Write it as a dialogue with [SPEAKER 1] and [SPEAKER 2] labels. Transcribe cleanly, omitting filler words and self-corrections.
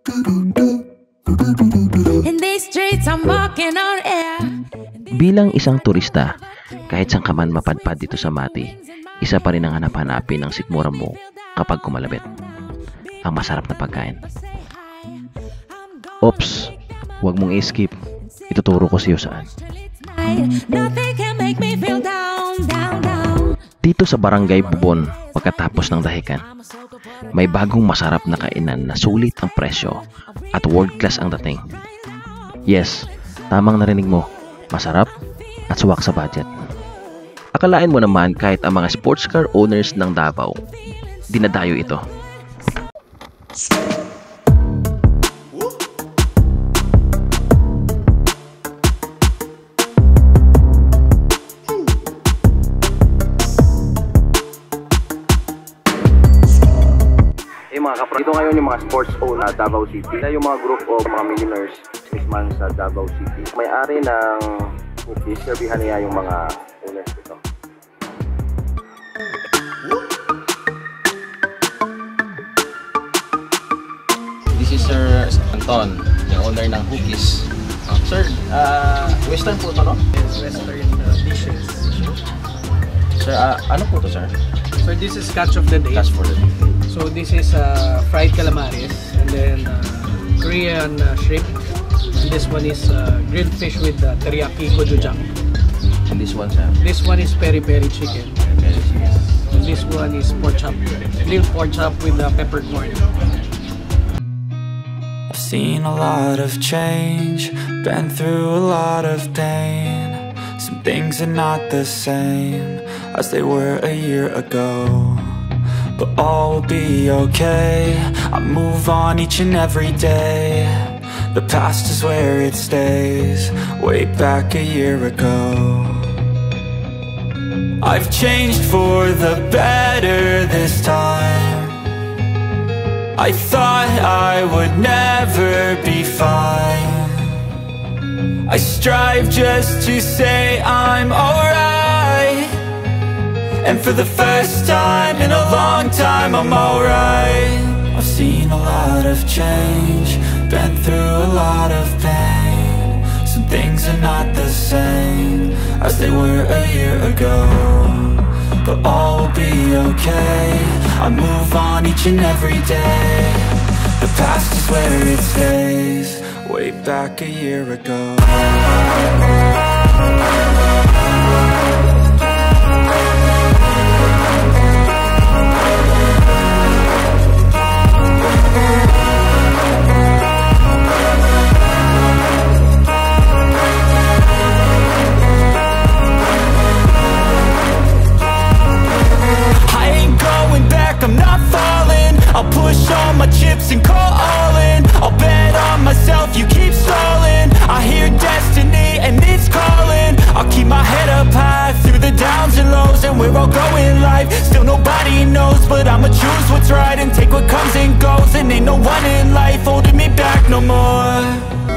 [SPEAKER 1] In these streets I'm walking on air.
[SPEAKER 2] Bilang isang turista, kahit saan ka man mapadpad dito sa Mati, isa pa rin ang hanap-hanapin ng sikmura mo kapag kumalabit. Ang masarap na pagkain. Ops, huwag mong i-skip. Ituturo ko sa iyo saan. Dito sa Barangay Bubon, pagkatapos ng dahikan, may bagong masarap na kainan na sulit ang presyo at world class ang dating. Yes, tamang narinig mo, masarap at suwak sa budget. Akalain mo naman kahit ang mga sports car owners ng Davao, dinadayo ito.
[SPEAKER 3] Dito ngayon yung mga sports owner na Davao City. Sila yung mga group of mga millionaires businessman sa Davao City. May-ari ng cookies, serbihan niya yung mga owners dito.
[SPEAKER 4] This is Sir Anton, yung owner ng Hookies. Sir, western po ito, no?
[SPEAKER 5] Yes, western dishes.
[SPEAKER 4] Sir, ano po ito, sir?
[SPEAKER 5] So this is catch of the day.
[SPEAKER 4] Catch for the day.
[SPEAKER 5] So this is fried calamares, and then Korean shrimp. And this one is grilled fish with teriyaki gochujang.
[SPEAKER 4] And this one, sir?
[SPEAKER 5] This one is peri-peri chicken. And this one is pork chop. Grilled pork chop with peppercorn.
[SPEAKER 6] I've seen a lot of change, been through a lot of pain. Some things are not the same as they were a year ago, but all will be okay. I move on each and every day. The past is where it stays, way back a year ago. I've changed for the better this time. I thought I would never be fine. I strive just to say I'm alright, and for the first time in a long time I'm alright. I've seen a lot of change, been through a lot of pain. Some things are not the same as they were a year ago, but all will be okay. I move on each and every day. The past is where it stays, way back a year ago. I'll push all my chips and call all in. I'll bet on myself, you keep stalling. I hear destiny and it's calling. I'll keep my head up high through the downs and lows, and we're all going life. Still nobody knows, but I'ma choose what's right and take what comes and goes. And ain't no one in life holding me back no more.